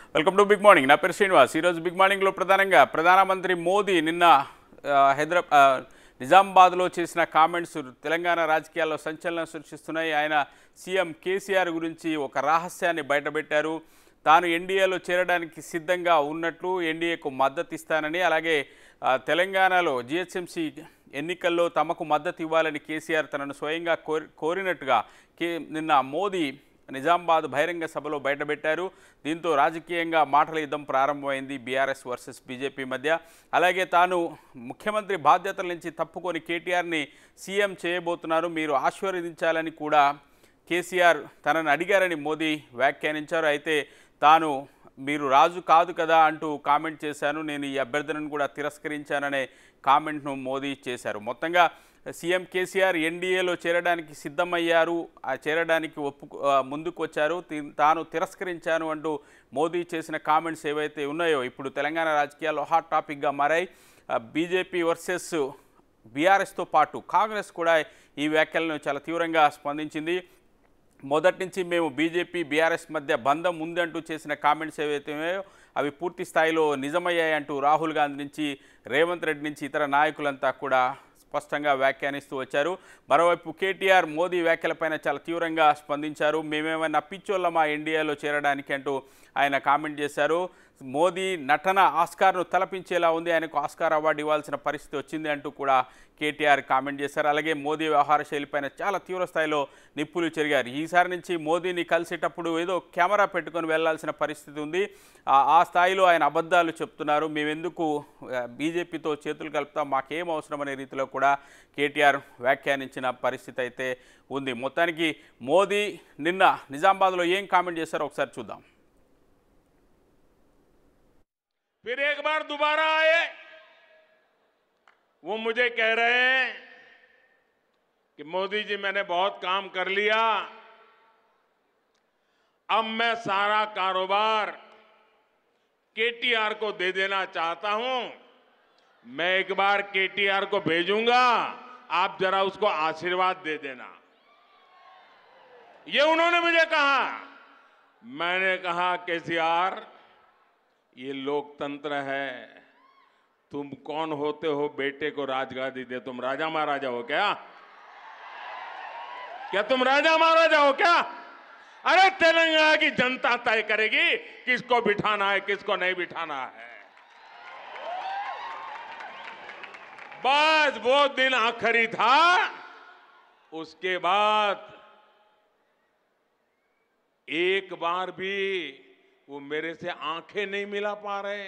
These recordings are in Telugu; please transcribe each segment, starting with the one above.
Welcome to big morning. నా పేరు శ్రీనివాస్. ఈరోజు బిగ్ మార్నింగ్లో ప్రధానమంత్రి మోదీ నిన్న నిజామాబాద్లో చేసిన కామెంట్స్ తెలంగాణ రాజకీయాల్లో సంచలనం సృష్టిస్తున్నాయి. ఆయన సీఎం కేసీఆర్ గురించి ఒక రహస్యాన్ని బయటపెట్టారు. తాను ఎన్డీఏలో చేరడానికి సిద్ధంగా ఉన్నట్లు, ఎన్డీఏకు మద్దతు ఇస్తానని, అలాగే తెలంగాణలో జిహెచ్ఎంసీ ఎన్నికల్లో తమకు మద్దతు ఇవ్వాలని కేసీఆర్ తనను స్వయంగా కోరినట్టుగా నిన్న మోదీ నిజామాబాద్ బహిరంగ సభలో బయటపెట్టారు. దీంతో రాజకీయంగా మాటల యుద్ధం ప్రారంభమైంది బీఆర్ఎస్ వర్సెస్ బీజేపీ మధ్య. అలాగే తాను ముఖ్యమంత్రి బాధ్యతల నుంచి తప్పుకొని కేటీఆర్ని సీఎం చేయబోతున్నారు, మీరు ఆశీర్వదించాలని కూడా కేసీఆర్ తనను అడిగారని మోదీ వ్యాఖ్యానించారు. అయితే తాను మీరు రాజు కాదు కదా అంటూ కామెంట్ చేశాను, నేను ఈ అభ్యర్థనను కూడా తిరస్కరించాననే కామెంట్ను మోదీ చేశారు. మొత్తంగా సీఎం కేసీఆర్ ఎన్డీఏలో చేరడానికి సిద్ధమయ్యారు, చేరడానికి ముందుకు వచ్చారు, తాను తిరస్కరించాను అంటూ మోదీ చేసిన కామెంట్స్ ఏవైతే ఉన్నాయో ఇప్పుడు తెలంగాణ రాజకీయాల్లో హాట్ టాపిక్గా మారాయి. బీజేపీ వర్సెస్ బీఆర్ఎస్తో పాటు కాంగ్రెస్ కూడా ఈ వ్యాఖ్యలను చాలా తీవ్రంగా స్పందించింది. మొదటి నుంచి మేము బీజేపీ బీఆర్ఎస్ మధ్య బంధం ఉందంటూ చేసిన కామెంట్స్ ఏవైతే ఉన్నాయో అవి పూర్తి స్థాయిలో నిజమయ్యాయంటూ రాహుల్ గాంధీ నుంచి, రేవంత్ రెడ్డి నుంచి ఇతర నాయకులంతా కూడా స్పష్టంగా వ్యాఖ్యానిస్తూ వచ్చారు. మరోవైపు కేటీఆర్ మోదీ వ్యాఖ్యలపైన చాలా తీవ్రంగా స్పందించారు. మేమేమైనా పిచ్చోళ్ళమా ఎన్డీఏలో చేరడానికి అంటూ ఆయన కామెంట్ చేశారు. మోదీ నటన ఆస్కార్ను తలపించేలా ఉంది, ఆయనకు ఆస్కార్ అవార్డు ఇవ్వాల్సిన పరిస్థితి వచ్చింది అంటూ కూడా కేటీఆర్ కామెంట్ చేశారు. అలాగే మోదీ వ్యవహార శైలిపైన చాలా తీవ్ర స్థాయిలో నిప్పులు చెరిగారు. ఈసారి నుంచి మోదీని కలిసేటప్పుడు ఏదో కెమెరా పెట్టుకొని వెళ్లాల్సిన పరిస్థితి ఉంది, ఆ స్థాయిలో ఆయన అబద్ధాలు చెప్తున్నారు, మేమెందుకు బీజేపీతో చేతులు కలుపుతాం, మాకేం అవసరం అనే రీతిలో కూడా కేటీఆర్ వ్యాఖ్యానించిన పరిస్థితి అయితే ఉంది. మొత్తానికి మోదీ నిన్న నిజామాబాద్లో ఏం కామెంట్ చేశారో ఒకసారి చూద్దాం. फिर एक बार दोबारा आए, वो मुझे कह रहे हैं कि मोदी जी मैंने बहुत काम कर लिया, अब मैं सारा कारोबार केटीआर को दे देना चाहता हूं, मैं एक बार केटीआर को भेजूंगा, आप जरा उसको आशीर्वाद दे देना, ये उन्होंने मुझे कहा। मैंने कहा केसीआर, ये लोकतंत्र है, तुम कौन होते हो बेटे को राजगादी दे, तुम राजा महाराजा हो क्या? क्या तुम राजा महाराजा हो क्या? अरे तेलंगाना की जनता तय करेगी किसको बिठाना है, किसको नहीं बिठाना है। बस वो दिन आखिरी था, उसके बाद एक बार भी वो मेरे से आंखें नहीं मिला पा रहे,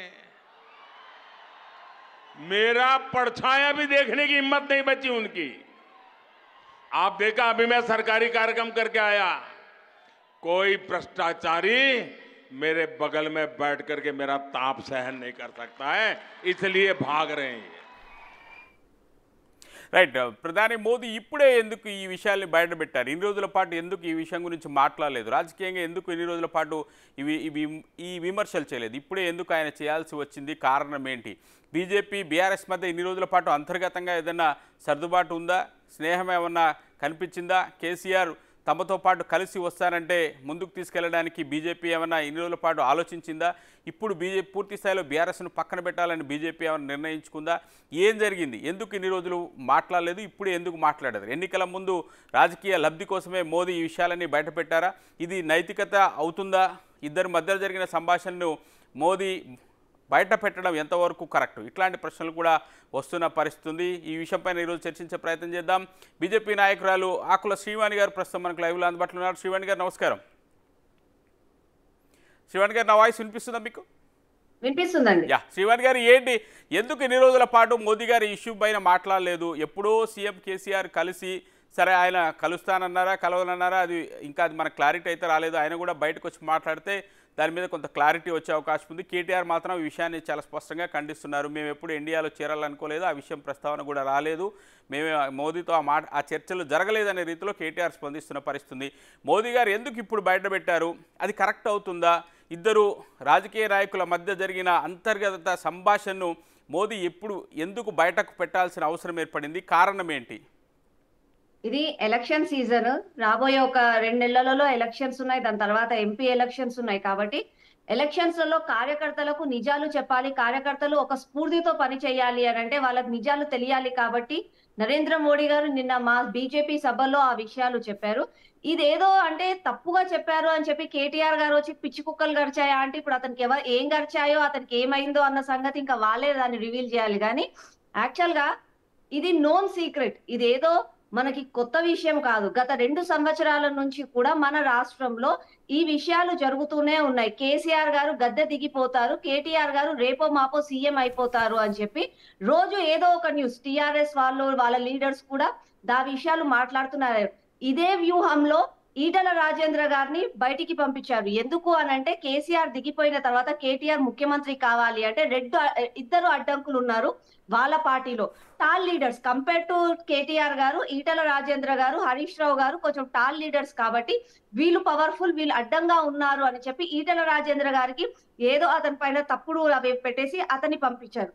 मेरा परछाया भी देखने की हिम्मत नहीं बची उनकी। आप देखा, अभी मैं सरकारी कार्यक्रम करके आया, कोई भ्रष्टाचारी मेरे बगल में बैठ करके मेरा ताप सहन नहीं कर सकता है, इसलिए भाग रहे हैं। రైట్. ప్రధాని మోదీ ఇప్పుడే ఎందుకు ఈ విషయాల్ని బయటపెట్టారు? ఇన్ని రోజుల పాటు ఎందుకు ఈ విషయం గురించి మాట్లాడలేదు? రాజకీయంగా ఎందుకు ఇన్ని రోజుల పాటు ఈ విమర్శలు చేయలేదు? ఇప్పుడే ఎందుకు ఆయన చేయాల్సి వచ్చింది? కారణం ఏంటి? బీజేపీ బీఆర్ఎస్ మధ్య ఇన్ని రోజుల పాటు అంతర్గతంగా ఏదైనా సర్దుబాటు ఉందా? స్నేహం ఏమన్నా కనిపించిందా? కేసీఆర్ తమతో పాటు కలిసి వస్తారంటే ముందుకు తీసుకెళ్లడానికి బీజేపీ ఏమన్నా ఇన్ని రోజుల పాటు ఆలోచించిందా? ఇప్పుడు బీజేపీ పూర్తి స్థాయిలో బీఆర్ఎస్ను పక్కన పెట్టాలని బీజేపీ ఏమైనా నిర్ణయించుకుందా? ఏం జరిగింది? ఎందుకు ఇన్ని రోజులు మాట్లాడలేదు? ఇప్పుడు ఎందుకు మాట్లాడారు? ఎన్నికల ముందు రాజకీయ లబ్ధి కోసమే మోదీ ఈ విషయాలన్నీ బయటపెట్టారా? ఇది నైతికత అవుతుందా? ఇద్దరి మధ్య జరిగిన సంభాషణను మోదీ బయట పెట్టడం ఎంతవరకు కరెక్ట్? ఇట్లాంటి ప్రశ్నలు కూడా వస్తున్న పరిస్థితి ఉంది. ఈ విషయంపైన ఈరోజు చర్చించే ప్రయత్నం చేద్దాం. బీజేపీ నాయకురాలు ఆకుల శ్రీవాణి గారు ప్రస్తుతం మనకు లైవ్లో అందుబాటులో ఉన్నారు. శ్రీవాణి గారు నమస్కారం. శ్రీవాణి గారు, నా వాయిస్ వినిపిస్తుందా మీకు? వినిపిస్తుందండి. శ్రీవాణి గారు, ఏంటి ఎందుకు ఇన్ని రోజుల పాటు మోదీ గారి ఇష్యూ పైన మాట్లాడలేదు? ఎప్పుడో సీఎం కేసీఆర్ కలిసి, సరే ఆయన కలుస్తానన్నారా, కలవనన్నారా, అది ఇంకా అది మనకు క్లారిటీ అయితే రాలేదు. ఆయన కూడా బయటకు వచ్చి మాట్లాడితే దాని మీద కొంత క్లారిటీ వచ్చే అవకాశం ఉంది. కేటీఆర్ మాత్రం ఈ విషయాన్ని చాలా స్పష్టంగా ఖండిస్తున్నారు. మేము ఎప్పుడు ఇండియాలో చేరాలనుకోలేదు, ఆ విషయం ప్రస్తావన కూడా రాలేదు, మేము మోదీతో ఆ చర్చలు జరగలేదనే రీతిలో కేటీఆర్ స్పందిస్తున్న పరిస్థితి. మోదీ గారు ఎందుకు ఇప్పుడు బయటపెట్టారు? అది కరెక్ట్ అవుతుందా? ఇద్దరు రాజకీయ నాయకుల మధ్య జరిగిన అంతర్గత సంభాషణను మోదీ ఎందుకు బయటకు పెట్టాల్సిన అవసరం ఏర్పడింది? కారణం ఏంటి? ఇది ఎలక్షన్ సీజన్, రాబోయే ఒక 2 నెలలలో ఎలక్షన్స్ ఉన్నాయి, దాని తర్వాత ఎంపీ ఎలక్షన్స్ ఉన్నాయి. కాబట్టి ఎలక్షన్స్‌లలో కార్యకర్తలకు నిజాలు చెప్పాలి. కార్యకర్తలు ఒక స్ఫూర్తితో పని చేయాలి అనంటే వాళ్ళకి నిజాలు తెలియాలి కాబట్టి, నరేంద్ర మోడీ గారు నిన్న మా బీజేపీ సభలో ఆ విషయాలు చెప్పారు. ఇదేదో అంటే తప్పుగా చెప్పారు అని చెప్పి కేటీఆర్ గారొచ్చి పిచ్చి కుక్కలు గరిచాయా అంటే ఇప్పుడు అతనికి ఏం గరిచాయో, అతనికి ఏమైందో అన్న సంగతి ఇంకా వాళ్ళే దాన్ని రివీల్ చేయాలి గానీ, యాక్చువల్‌గా ఇది నోన్ సీక్రెట్. ఇదేదో మనకి కొత్త విషయం కాదు. గత 2 సంవత్సరాల నుంచి కూడా మన రాష్ట్రంలో ఈ విషయాలు జరుగుతూనే ఉన్నాయి. కేసీఆర్ గారు గద్దె దిగిపోతారు. కేటీఆర్ గారు రేపో మాపో సీఎం అయిపోతారు అని చెప్పి రోజు ఏదో ఒక న్యూస్ టీఆర్ఎస్ వాళ్ళు, వాళ్ళ లీడర్స్ కూడా విషయాలు మాట్లాడుతున్నారు. ఇదే వ్యూహంలో ఈటెల రాజేంద్ర గారిని బయటికి పంపించారు. ఎందుకు అనంటే కేసీఆర్ దిగిపోయిన తర్వాత కేటీఆర్ ముఖ్యమంత్రి కావాలి అంటే ఇద్దరు అడ్డంకులున్నారు వాళ్ళ పార్టీలో. Tall leaders compare to KTR garu, Eatala Rajendra గారు, హరీష్ రావు గారు కొంచెం టాల్ లీడర్స్ కాబట్టి వీళ్ళు పవర్‌ఫుల్, వీళ్ళు అడ్డంగా ఉన్నారు అని చెప్పి ఈటెల రాజేంద్ర గారికి ఏదో అతని పైన తప్పుడు అవి పెట్టేసి అతన్ని పంపించారు.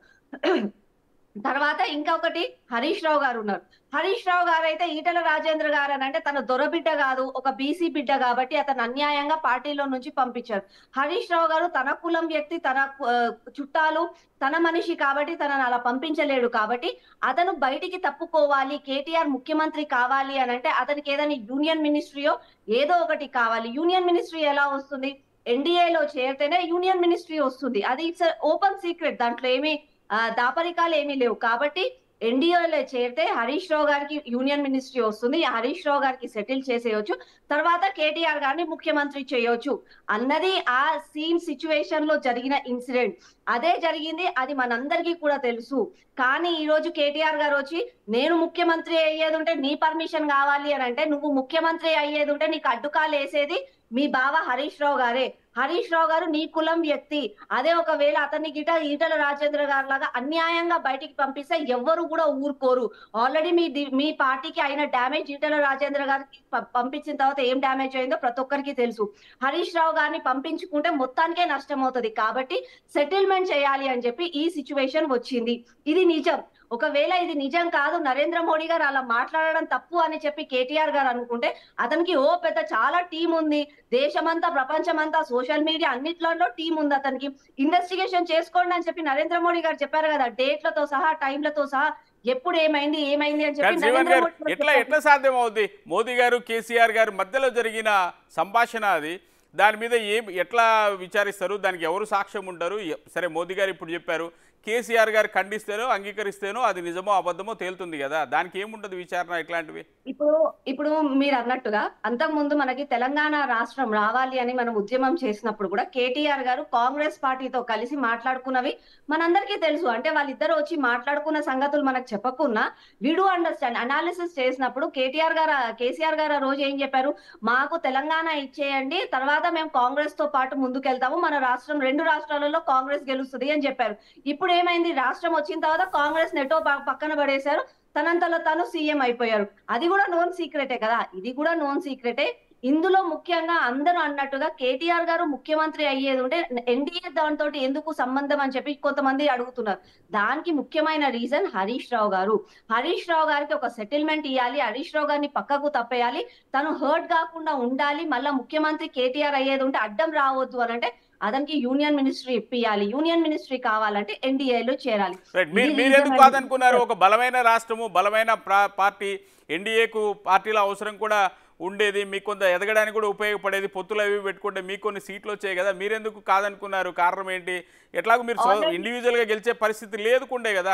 తర్వాత ఇంకొకటి హరీష్ రావు గారున్నారు. హరీష్ రావు గారైతే ఈటెల రాజేంద్ర గారనంటే తన దొరబిడ్డ గాదు, ఒక బీసీ బిడ్డ గాబట్టి అతను అన్యాయంగా పార్టీలో నుంచి పంపించారు. హరీష్ రావు గారు తన కులం వ్యక్తి, తన చుట్టాలు, తన మనిషి కాబట్టి తనని అలా పంపించలేడు కాబట్టి అతను బయటికి తప్పుకోవాలి. కేటీఆర్ ముఖ్యమంత్రి కావాలి అనంటే అతనికి ఏదైనా యూనియన్ మినిస్ట్రీయో ఏదో ఒకటి కావాలి. యూనియన్ మినిస్ట్రీ ఎలా వస్తుంది? ఎన్‌డీఏలో చేరితేనే యూనియన్ మినిస్ట్రీ వస్తుంది. అది ఇట్స్ ఓపెన్ సీక్రెట్. దాంట్లో ఏమి దాపరికాలు ఏమీ లేవు. కాబట్టి ఎన్‌డీఏలో చేరితే హరీష్ రావు గారికి యూనియన్ మినిస్ట్రీ వస్తుంది. హరీష్ రావు గారికి సెటిల్ చేసేయొచ్చు. తర్వాత కేటీఆర్ గారిని ముఖ్యమంత్రి చేయొచ్చు అన్నది ఆ సిట్యుయేషన్ లో జరిగిన ఇన్సిడెంట్. అదే జరిగింది. అది మనందరికీ కూడా తెలుసు. కానీ ఈ రోజు కేటీఆర్ గారు వచ్చి నేను ముఖ్యమంత్రి అయ్యేది ఉంటే నీ పర్మిషన్ కావాలి అని అంటే, నువ్వు ముఖ్యమంత్రి అయ్యేది ఉంటే నీకు అడ్డుకాలు వేసేది మీ బావ హరీష్ రావు గారే. హరీష్ రావు గారు నీ కులం వ్యక్తి. అదే ఒకవేళ అతన్ని గిట ఈటెల రాజేంద్ర గారి లాగా అన్యాయంగా బయటికి పంపిస్తే ఎవ్వరు కూడా ఊరుకోరు. ఆల్రెడీ మీ పార్టీకి అయిన డ్యామేజ్ ఈటెల రాజేంద్ర గారికి పంపించిన తర్వాత ఏం డ్యామేజ్ అయిందో ప్రతి ఒక్కరికి తెలుసు. హరీష్ రావు గారిని పంపించుకుంటే మొత్తానికే నష్టం అవుతుంది. కాబట్టి సెటిల్మెంట్ చేయాలి అని చెప్పి ఈ సిచ్యువేషన్ వచ్చింది. ఇది నిజం. ఒకవేళ ఇది నిజం కాదు, నరేంద్ర మోడీ గారు అలా మాట్లాడడం తప్పు అని చెప్పి కేటీఆర్ గారు అనుకుంటే అతనికి పెద్ద చాలా టీం ఉంది. దేశమంతా, ప్రపంచమంతా, సోషల్ మీడియా అన్నిట్లలో టీం ఉంది అతనికి. ఇన్వెస్టిగేషన్ చేసుకోండి అని చెప్పి నరేంద్ర మోడీ గారు చెప్పారు కదా, డేట్లతో సహా, టైంలతో సహా, ఎప్పుడు ఏమైంది అని చెప్పి జీవన్ గారు ఎట్లా సాధ్యం అవుద్ది? మోదీ గారు కేసీఆర్ గారు మధ్యలో జరిగిన సంభాషణ అది. దాని మీద ఎట్లా విచారిస్తారు? దానికి ఎవరు సాక్ష్యం ఉంటారు? సరే, మోదీ గారు ఇప్పుడు చెప్పారు, కేసీఆర్ గారు ఖండిస్తేనో అంగీకరిస్తేనో అది నిజమో అబద్ధమో తేలుతుంది కదా, దానికి ఏముంటది విచారణ ఇట్లాంటివి? ఇప్పుడు మీరు అన్నట్టుగా అంతకుముందు మనకి తెలంగాణ రాష్ట్రం రావాలి అని మనం ఉద్యమం చేసినప్పుడు కూడా కేటీఆర్ గారు కాంగ్రెస్ పార్టీతో కలిసి మాట్లాడుకున్నవి మనందరికీ తెలుసు. అంటే వాళ్ళిద్దరు వచ్చి మాట్లాడుకున్న సంగతులు మనకు చెప్పకున్నా విడు అండర్స్టాండ్ అనాలిసిస్ చేసినప్పుడు కేసీఆర్ గారు ఆ రోజు ఏం చెప్పారు? మాకు తెలంగాణ ఇచ్చేయండి, తర్వాత మేము కాంగ్రెస్ తో పాటు ముందుకెళ్తాము, మన రాష్ట్రం 2 రాష్ట్రాలలో కాంగ్రెస్ గెలుస్తుంది అని చెప్పారు. ఇప్పుడు ఏమైంది? రాష్ట్రం వచ్చిన తర్వాత కాంగ్రెస్ నెటో పక్కన పడేశారు, తనంతలో తాను సీఎం అయిపోయారు. అది కూడా నోన్ సీక్రెటే కదా, ఇది కూడా నోన్ సీక్రెటే. ఇందులో ముఖ్యంగా అందరూ అన్నట్టుగా కేటీఆర్ గారు ముఖ్యమంత్రి అయ్యేది ఉంటే ఎన్డీఏ దాంతో ఎందుకు సంబంధం అని చెప్పి కొంతమంది అడుగుతున్నారు. దానికి ముఖ్యమైన రీజన్ హరీష్ రావు గారు. హరీష్ రావు గారికి ఒక సెటిల్మెంట్ ఇవ్వాలి, హరీష్ రావు గారిని పక్కకు తప్పేయాలి, తను హర్ట్ కాకుండా ఉండాలి. మళ్ళా ముఖ్యమంత్రి కేటీఆర్ అయ్యేది ఉంటే అడ్డం రావద్దు అని అంటే అతనికి యూనియన్ మినిస్ట్రీ ఇప్పియాలి. యూనియన్ మినిస్ట్రీ కావాలంటే ఎన్డీఏలో చేరాలి. మీరెందుకు కాదనుకున్నారు? ఒక బలమైన రాష్ట్రము, బలమైన పార్టీ, ఎన్డీఏకు పార్టీల అవసరం కూడా ఉండేది, మీకు కొంత ఎదగడానికి కూడా ఉపయోగపడేది, పొత్తులు అవి పెట్టుకుంటే మీకు కొన్ని సీట్లు వచ్చాయి కదా, మీరెందుకు కాదనుకున్నారు? కారణం ఏంటి? ఎట్లాగో మీరు ఇండివిజువల్ గా గెలిచే పరిస్థితి లేదుకుండే కదా.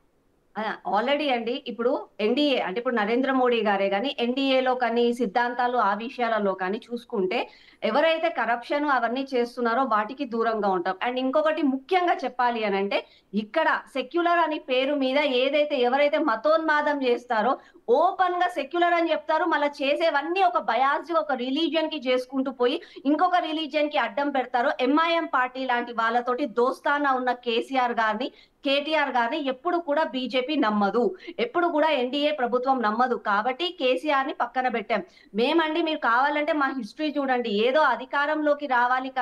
ఆల్రెడీ అండి, ఇప్పుడు ఎన్డీఏ అంటే ఇప్పుడు నరేంద్ర మోడీ గారే కానీ ఎన్డీఏలో కానీ సిద్ధాంతాలు ఆ విషయాలలో కానీ చూసుకుంటే ఎవరైతే కరప్షన్ అవన్నీ చేస్తున్నారో వాటికి దూరంగా ఉంటాం. అండ్ ఇంకొకటి ముఖ్యంగా చెప్పాలి అని అంటే, ఇక్కడ సెక్యులర్ అని పేరు మీద ఎవరైతే మతోన్మాదం చేస్తారో ఓపెన్ గా సెక్యులర్ అని చెప్తారు, మళ్ళీ చేసేవన్నీ ఒక బయాస్ ఒక రిలీజియన్ కి చేసుకుంటూ పోయి ఇంకొక రిలీజియన్ కి అడ్డం పెడతారు. ఎంఐఎం పార్టీ లాంటి వాళ్ళతోటి దోస్తానా ఉన్న కేటీఆర్ గారిని ఎప్పుడు కూడా బీజేపీ నమ్మదు, ఎప్పుడు కూడా ఎన్డీఏ ప్రభుత్వం నమ్మదు. కాబట్టి కేసీఆర్ ని పక్కన పెట్టాం. మేమండి, మీరు కావాలంటే మా హిస్టరీ చూడండి, ఏదో అధికారంలోకి రావాలి కదా,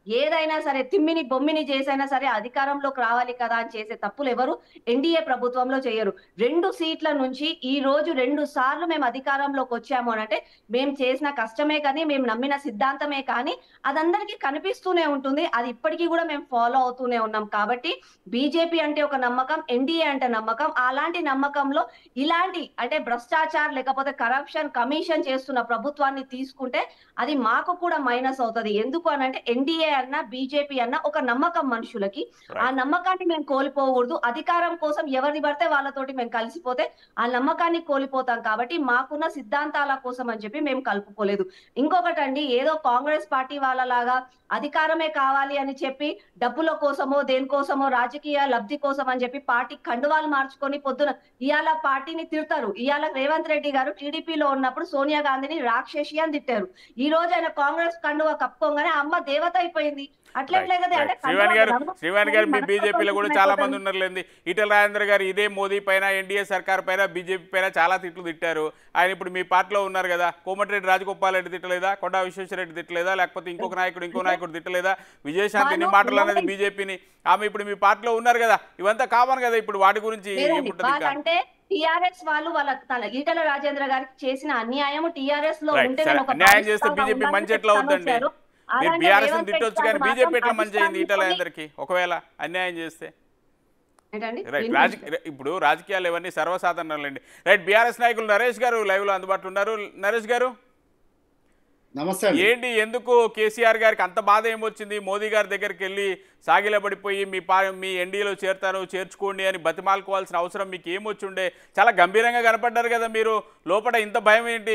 ఏదైనా సరే తిమ్మిని బొమ్మిని చేసైనా సరే అధికారంలోకి రావాలి కదా అని చేసే తప్పులు ఎవరు ఎన్డీఏ ప్రభుత్వంలో చేయరు. 2 సీట్ల నుంచి ఈ రోజు 2 సార్లు మేము అధికారంలోకి వచ్చాము అనంటే మేము చేసిన కష్టమే కానీ, మేము నమ్మిన సిద్ధాంతమే కానీ అదందరికీ కనిపిస్తూనే ఉంటుంది. అది ఇప్పటికీ కూడా మేము ఫాలో అవుతూనే ఉన్నాం. కాబట్టి బీజేపీ అంటే ఒక నమ్మకం, ఎన్డీఏ అంటే నమ్మకం. అలాంటి నమ్మకంలో ఇలాంటి అంటే భ్రష్టాచార్ లేకపోతే కరప్షన్ కమిషన్ చేస్తున్న ప్రభుత్వాన్ని తీసుకుంటే అది మాకు కూడా మైనస్ అవుతది. ఎందుకు అనంటే ఎన్డీఏ అన్నా బీజేపీ అన్నా ఒక నమ్మకం మనుషులకి. ఆ రైట్. నమ్మకాన్ని మేము కోల్పోకూడదు. అధికారం కోసం ఎవరిని పడితే వాళ్ళతోటి మేము కలిసిపోతే ఆ నమ్మకాన్ని కోల్పోతాం. కాబట్టి మాకున్న సిద్ధాంతాల కోసం అని చెప్పి మేము కలుపుకోలేదు. ఇంకొకటండి, ఏదో కాంగ్రెస్ పార్టీ వాళ్ళలాగా అధికారమే కావాలి అని చెప్పి డబ్బుల కోసమో దేనికోసమో రాజకీయ లబ్ధి కోసం అని చెప్పి పార్టీ కండువాలు మార్చుకొని పొద్దున ఇయాల పార్టీని తిడతారు. ఇయాల రేవంత్ రెడ్డి గారు టీడీపీలో ఉన్నప్పుడు సోనియా గాంధీని రాక్షసి అని తిట్టారు. ఈ రోజు ఆయన కాంగ్రెస్ కండువా కప్పుకోగానే అమ్మ దేవత అయిపోయింది. అట్లెట్లే కదా అంటే శ్రీవాణి గారు మీ బీజేపీలో కూడా చాలా మంది ఉన్నారులేండి. ఈటెల రాజేందర్ గారు ఇదే మోదీ పైన, ఎన్డీఏ సర్కార్ పైన, బీజేపీ పైన చాలా తిట్లు తిట్టారు. ఆయన ఇప్పుడు మీ పార్టీలో ఉన్నారు కదా. కోమటిరెడ్డి రాజగోపాల్ రెడ్డి తిట్టలేదా? కొండా విశ్వేశ్వరరెడ్డి తిట్టలేదా? లేకపోతే ఇంకో నాయకుడు తిట్టలేదా? విజయశాంతి ఎన్ని మాటలు అనేది బీజేపీని, ఆమె ఇప్పుడు మీ పార్టీలో ఉన్నారు కదా. ఇవంతా కామన్ కదా. ఇప్పుడు వాటి గురించి ఏముంటుంది ఇంకా? అంటే టిఆర్ఎస్ వాళ్ళు వాళ్ళ ఈటెల రాజేంద్ర గారికి చేసిన అన్యాయం టిఆర్ఎస్ లో ఉంటే అన్యాయం చేస్తే బీజేపీ మంచి ఎట్లా అవుతుందండి? మీరు బీఆర్ఎస్ తిట్టొచ్చు కానీ బీజేపీ ఎట్లా మంచి అయింది ఈటెల రాజేందర్కి ఒకవేళ అన్యాయం చేస్తే? రైట్. ఇప్పుడు రాజకీయాలు ఇవన్నీ సర్వసాధారణండి. రైట్. బీఆర్ఎస్ నాయకులు నరేష్ గారు లైవ్ లో అందుబాటులో ఉన్నారు. నరేష్ గారు నమస్తే. ఏంటి, ఎందుకు కేసీఆర్ గారికి అంత బాధ ఏమొచ్చింది? మోదీ గారి దగ్గరికి వెళ్ళి సాగిలపడిపోయి మీ ఎన్డీఏలో చేర్చుకోండి అని బతిమాలుకోవాల్సిన అవసరం మీకు ఏమొచ్చుండే? చాలా గంభీరంగా కనపడ్డారు కదా మీరు. లోపల ఇంత భయం ఏంటి?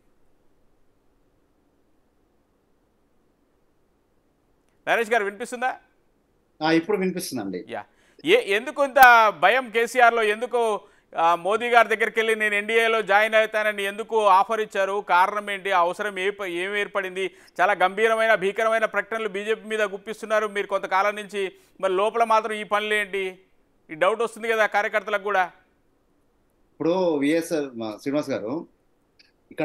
నరేష్ గారు వినిపిస్తుందా? ఇప్పుడు వినిపిస్తుందండి. యా. ఎందుకు ఇంత భయం కేసీఆర్లో? ఎందుకు మోదీ గారి దగ్గరికి వెళ్ళి నేను ఎన్డీఏలో జాయిన్ అవుతానని ఎందుకు ఆఫర్ ఇచ్చారు? కారణం ఏంటి? అవసరం ఏం ఏర్పడింది? చాలా గంభీరమైన భీకరమైన ప్రకటనలు బీజేపీ మీద గుప్పిస్తున్నారు మీరు కొంతకాలం నుంచి. మరి లోపల మాత్రం ఈ పనులు ఏంటి? ఈ డౌట్ వస్తుంది కదా కార్యకర్తలకు కూడా. ఇప్పుడు విఎస్ శ్రీనివాస్ గారు, ఇక్కడ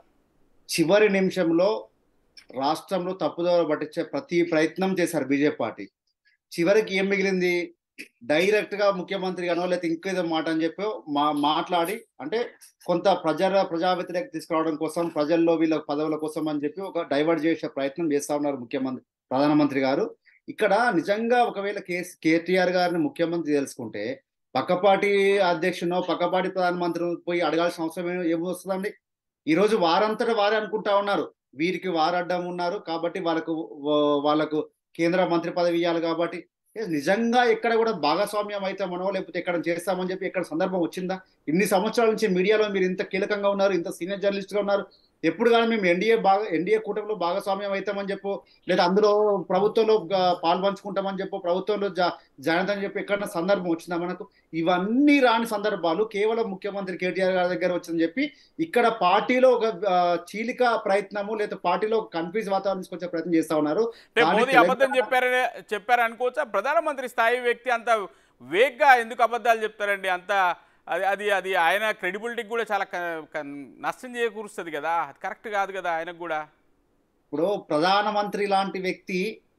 చివరి నిమిషంలో రాష్ట్రంలో తప్పుదోవ పట్టించే ప్రతి ప్రయత్నం చేశారు బీజేపీ పార్టీ. చివరికి ఏం మిగిలింది? డైరెక్ట్ గా ముఖ్యమంత్రి గానో లేకపోతే ఇంకేదో మాట అని చెప్పి మాట్లాడి అంటే కొంత ప్రజా వ్యతిరేక తీసుకురావడం కోసం, ప్రజల్లో వీళ్ళ పదవుల కోసం అని చెప్పి ఒక డైవర్ట్ చేసే ప్రయత్నం చేస్తా ఉన్నారు ప్రధానమంత్రి గారు. ఇక్కడ నిజంగా ఒకవేళ కేటీఆర్ గారిని ముఖ్యమంత్రి తెలుసుకుంటే పక్కపాటి అధ్యక్షునో పక్కపాటి ప్రధానమంత్రి పోయి అడగాల్సిన అవసరం ఏమొస్తుందండి? ఈ రోజు వారంతటా వారే అనుకుంటా ఉన్నారు వీరికి వారడ్డం ఉన్నారు కాబట్టి వాళ్ళకు కేంద్ర మంత్రి పదవి ఇవ్వాలి కాబట్టి. నిజంగా ఎక్కడ కూడా భాగస్వామ్యం అయితే మనో లేకపోతే ఎక్కడ చేస్తామని చెప్పి ఎక్కడ సందర్భం వచ్చిందా? ఇన్ని సంవత్సరాల నుంచి మీడియాలో మీరు ఇంత కీలకంగా ఉన్నారు, ఇంత సీనియర్ జర్నలిస్ట్ గా ఉన్నారు. ఎప్పుడు కానీ మేము ఎన్డీఏ కూటమిలో భాగస్వామ్యం అవుతామని చెప్పు, లేదా అందులో ప్రభుత్వంలో పాల్పంచుకుంటామని చెప్పు, ప్రభుత్వంలో జాయిన్ అని చెప్పి ఎక్కడన్నా సందర్భం వచ్చిందా మనకు? ఇవన్నీ రాని సందర్భాలు కేవలం ముఖ్యమంత్రి కేటీఆర్ గారి దగ్గర వచ్చిందని చెప్పి ఇక్కడ పార్టీలో ఒక చీలిక ప్రయత్నము లేదా పార్టీలో కన్ఫ్యూజ్ వాతావరణం తీసుకొచ్చే ప్రయత్నం చేస్తా ఉన్నారు. మోదీ అబద్ధం చెప్పారనుకోవచ్చా? ప్రధానమంత్రి స్థాయి వ్యక్తి అంత వేగ్గా ఎందుకు అబద్ధాలు చెప్తారండి? అంత అది ఆయన క్రెడిబిలిటీకి కూడా చాలా నష్టం చేకూరుస్తుంది కదా. అది కరెక్ట్ కాదు కదా ఆయనకు కూడా. ఇప్పుడు ప్రధానమంత్రి లాంటి వ్యక్తి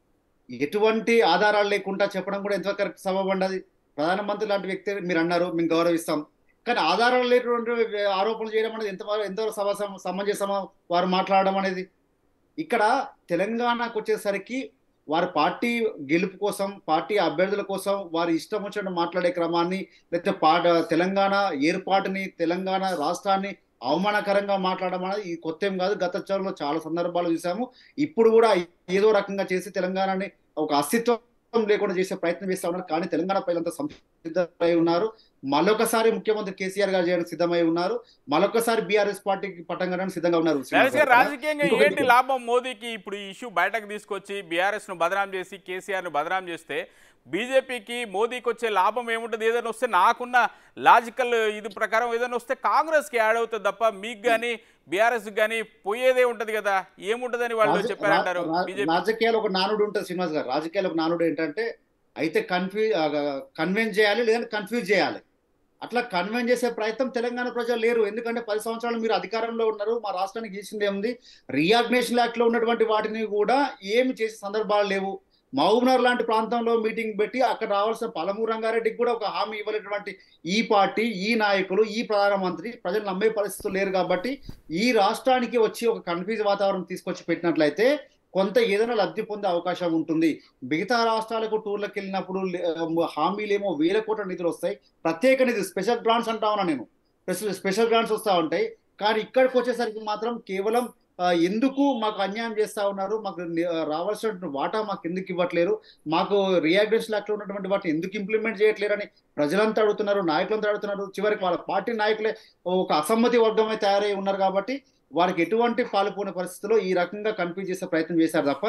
ఎటువంటి ఆధారాలు లేకుండా చెప్పడం కూడా ఎంతవరకు కరెక్ట్ సబబండది? ప్రధానమంత్రి లాంటి వ్యక్తి మీరు అన్నారు, మేము గౌరవిస్తాం, కానీ ఆధారాలు లేనటువంటి ఆరోపణలు చేయడం అనేది ఎంతవరకు సమంజసమో వారు మాట్లాడడం అనేది. ఇక్కడ తెలంగాణకు వచ్చేసరికి వారి పార్టీ గెలుపు కోసం, పార్టీ అభ్యర్థుల కోసం వారి ఇష్టం వచ్చినట్టు మాట్లాడే క్రమాన్ని, లేకపోతే తెలంగాణ ఏర్పాటుని, తెలంగాణ రాష్ట్రాన్ని అవమానకరంగా మాట్లాడడం అనేది ఈ కొత్త ఏం కాదు. గత చోట్ల చాలా సందర్భాలు చూసాము. ఇప్పుడు కూడా ఏదో రకంగా చేసి తెలంగాణని ఒక అస్తిత్వం లేకుండా చేసే ప్రయత్నం చేస్తా ఉన్నారు. కానీ తెలంగాణ ప్రజలంతా సంసిద్ధమై ఉన్నారు. మరొకసారి ముఖ్యమంత్రి కేసీఆర్ గారు చేయడానికి సిద్ధమై ఉన్నారు. మరొకసారి బీఆర్ఎస్ పార్టీకి పట్టం కట్టడానికి సిద్ధంగా ఉన్నారు. రాజకీయంగా ఏంటి లాభం మోదీకి? ఇప్పుడు ఈ ఇష్యూ బయటకు తీసుకొచ్చి బీఆర్ఎస్ ను బదనాం చేసి కేసీఆర్ ను బదనాం చేస్తే బీజేపీకి మోదీకి వచ్చే లాభం ఏముంటుంది? ఏదైనా వస్తే నాకున్న లాజికల్ ఇది ప్రకారం ఏదైనా వస్తే కాంగ్రెస్కి యాడ్ అవుతుంది తప్ప మీకు కానీ బీఆర్ఎస్ కానీ పోయేదే ఉంటది కదా. ఏముంటదని వాళ్ళు చెప్పారంటారు? రాజకీయాలు ఒక నానుడు ఉంటుంది శ్రీనివాస్ గారు. రాజకీయాలు ఒక నానుడు ఏంటంటే అయితే కన్విన్స్ చేయాలి, లేదంటే కన్ఫ్యూజ్ చేయాలి. అట్లా కన్వెన్స్ చేసే ప్రయత్నం తెలంగాణ ప్రజలు లేరు. ఎందుకంటే 10 సంవత్సరాలు మీరు అధికారంలో ఉన్నారు. మా రాష్ట్రానికి చేసింది ఏముంది? రీఆర్గనైజేషన్ యాక్ట్ లో ఉన్నటువంటి వాటిని కూడా ఏమి చేసే సందర్భాలు లేవు. మహబూబ్నగర్ లాంటి ప్రాంతంలో మీటింగ్ పెట్టి అక్కడ రావాల్సిన పాలమూరు రంగారెడ్డికి కూడా ఒక హామీ ఇవ్వలేటువంటి ఈ పార్టీ, ఈ నాయకులు, ఈ ప్రధానమంత్రి ప్రజలు నమ్మే పరిస్థితులు లేరు. కాబట్టి ఈ రాష్ట్రానికి వచ్చి ఒక కన్ఫ్యూజ్ వాతావరణం తీసుకొచ్చి పెట్టినట్లయితే కొంత ఏదైనా లబ్ధి పొందే అవకాశం ఉంటుంది. మిగతా రాష్ట్రాలకు టూర్లకు వెళ్ళినప్పుడు హామీలేమో వేల కోట్ల నిధులు వస్తాయి, ప్రత్యేక నిధులు, స్పెషల్ గ్రాంట్స్ అంటా ఉన్నా నేను, స్పెషల్ గ్రాంట్స్ వస్తూ ఉంటాయి. కానీ ఇక్కడికి వచ్చేసరికి మాత్రం కేవలం ఎందుకు మాకు అన్యాయం చేస్తా ఉన్నారు, మాకు రావాల్సిన వాటా మాకు ఎందుకు ఇవ్వట్లేరు, మాకు రీఆర్గనైజేషన్ యాక్ట్ లో ఉన్నటువంటి వాటిని ఎందుకు ఇంప్లిమెంట్ చేయట్లేరని ప్రజలంతా అడుగుతున్నారు, నాయకులంతా అడుగుతున్నారు. చివరికి వాళ్ళ పార్టీ నాయకులే ఒక అసమ్మతి వర్గమై తయారై ఉన్నారు. కాబట్టి వారికి ఎటువంటి పాల్గొనే పరిస్థితుల్లో ఈ రకంగా కన్ఫ్యూజ్ చేసే ప్రయత్నం చేశారు తప్ప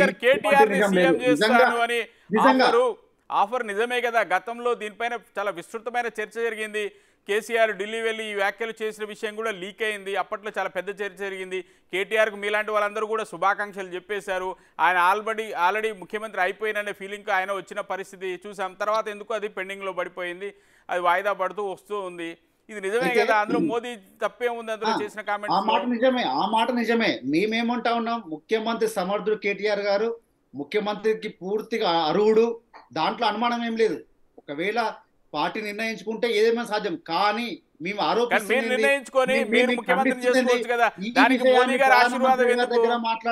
ఆఫర్ నిజమే కదా. గతంలో దీనిపైన చాలా విస్తృతమైన చర్చ జరిగింది. కేసీఆర్ ఢిల్లీ వెళ్ళి ఈ వ్యాఖ్యలు చేసిన విషయం కూడా లీక్ అయింది. అప్పట్లో చాలా పెద్ద చర్చ జరిగింది. కేటీఆర్కు మీలాంటి వాళ్ళందరూ కూడా శుభాకాంక్షలు చెప్పేశారు. ఆయన ఆల్రెడీ ముఖ్యమంత్రి అయిపోయిననే ఫీలింగ్కి ఆయన వచ్చిన పరిస్థితి చూసాం. తర్వాత ఎందుకు అది పెండింగ్లో పడిపోయింది, అది వాయిదా పడుతూ వస్తూ ఉంది. ఇది నిజమే కదా, అందులో మోదీ తప్పే ఉంది అందులో చేసిన కామెంట్స్. ఆ మాట నిజమే. మేమేమంటా ఉన్నాం, ముఖ్యమంత్రి సమర్థుడు కేటీఆర్ గారు, ముఖ్యమంత్రికి పూర్తిగా అర్హుడు, దాంట్లో అనుమానం ఏం లేదు. ఒకవేళ పార్టీ నిర్ణయించుకుంటే ఏదేమైనా సాధ్యం. కానీ మేము నిర్ణయించుకొని మీరు ముఖ్యమంత్రిని చేసుకోవచ్చు కదా. దానికి మోదీ గారి ఆశీర్వాదం ఎందుకు?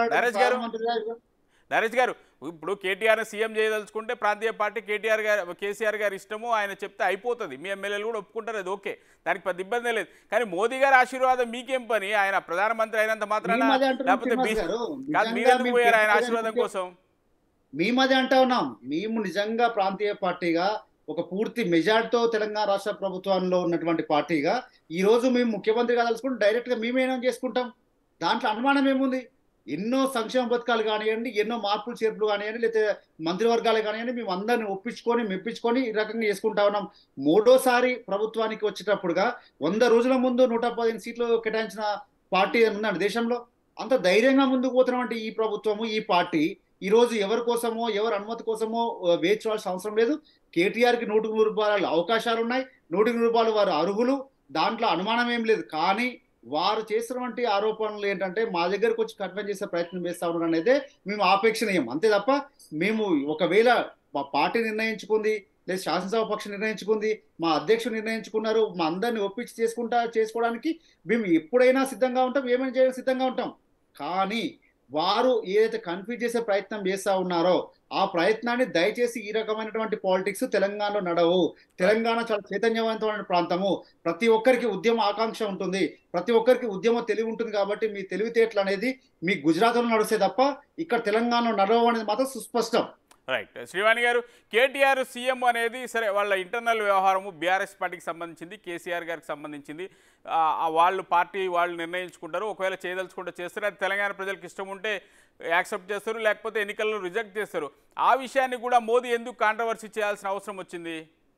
నరేష్ గారు, ఇప్పుడు కేటీఆర్ సీఎం చేయదలుచుకుంటే ప్రాంతీయ పార్టీ కేసీఆర్ గారి ఇష్టము, ఆయన చెప్తే అయిపోతుంది. మీ ఎమ్మెల్యేలు కూడా ఒప్పుకుంటారు, అది ఓకే, దానికి పెద్ద ఇబ్బంది లేదు. కానీ మోదీ గారి ఆశీర్వాదం మీకేం పని? ఆయన ప్రధానమంత్రి అయినంత మాత్రాన, లేకపోతే మీరెందుకు పోయారు ఆయన ఆశీర్వాదం కోసం? మేమదే అంటా ఉన్నాం. మేము నిజంగా ప్రాంతీయ పార్టీగా ఒక పూర్తి మెజార్టీతో తెలంగాణ రాష్ట్ర ప్రభుత్వంలో ఉన్నటువంటి పార్టీగా ఈ రోజు మేము ముఖ్యమంత్రి కాదలుచుకుంటే డైరెక్ట్ గా మేమేం చేసుకుంటాం, దాంట్లో అనుమానం ఏముంది? ఎన్నో సంక్షేమ పథకాలు కానివ్వండి, ఎన్నో మార్పులు చేర్పులు కానివ్వండి, లేకపోతే మంత్రివర్గాలు కానివ్వండి, మేము అందరిని మెప్పించుకొని ఈ రకంగా చేసుకుంటా ఉన్నాం. మూడోసారి ప్రభుత్వానికి వచ్చేటప్పుడుగా 100 రోజుల ముందు 115 సీట్లు కేటాయించిన పార్టీ ఉందండి దేశంలో. అంత ధైర్యంగా ముందుకు పోతున్నటువంటి ఈ ప్రభుత్వము, ఈ పార్టీ ఈ రోజు ఎవరి కోసమో ఎవరి అనుమతి కోసమో వేచి చూడాల్సిన అవసరం లేదు. కేటీఆర్కి 100 రూపాయల అవకాశాలు ఉన్నాయి, 100 రూపాయలు వారు అర్హులు, దాంట్లో అనుమానం ఏం లేదు. కానీ వారు చేసినటువంటి ఆరోపణలు ఏంటంటే మా దగ్గరకు వచ్చి కన్వెన్స్ చేసే ప్రయత్నం చేస్తా ఉన్నారు అనేది మేము ఆపేక్షణీయం. అంతే తప్ప మేము ఒకవేళ మా పార్టీ నిర్ణయించుకుంది, లేదా శాసనసభ పక్షం నిర్ణయించుకుంది, మా అధ్యక్షుడు నిర్ణయించుకున్నారు, మా అందరిని ఒప్పించి చేసుకోవడానికి మేము ఎప్పుడైనా సిద్ధంగా ఉంటాం, ఏమైనా చేయడానికి సిద్ధంగా ఉంటాం. కానీ వారు ఏదైతే కన్ఫ్యూజ్ చేసే ప్రయత్నం చేస్తా ఉన్నారో ఆ ప్రయత్నాన్ని దయచేసి ఈ రకమైనటువంటి పాలిటిక్స్ తెలంగాణలో నడవు. తెలంగాణ చాలా చైతన్యవంతమైన ప్రాంతము, ప్రతి ఒక్కరికి ఉద్యమ ఆకాంక్ష ఉంటుంది, ప్రతి ఒక్కరికి ఉద్యమ తెలివి ఉంటుంది. కాబట్టి మీ తెలివితేటలు అనేది మీ గుజరాత్లో నడుస్తే తప్ప ఇక్కడ తెలంగాణలో నడవు అనేది మాత్రం సుస్పష్టం. రైట్. శ్రీవాణి గారు, కేటీఆర్ సీఎం అనేది సరే వాళ్ళ ఇంటర్నల్ వ్యవహారము, బీఆర్ఎస్ పార్టీకి సంబంధించింది, కేసీఆర్ గారికి సంబంధించింది. వాళ్ళు నిర్ణయించుకుంటారు. ఒకవేళ చేయదలుచుకుంటే చేస్తారు, అది తెలంగాణ ప్రజలకు ఇష్టం ఉంటే యాక్సెప్ట్ చేస్తారు, లేకపోతే ఎన్నికల్లో రిజెక్ట్ చేస్తారు. ఆ విషయాన్ని కూడా మోదీ ఎందుకు కాంట్రవర్సీ చేయాల్సిన అవసరం వచ్చింది?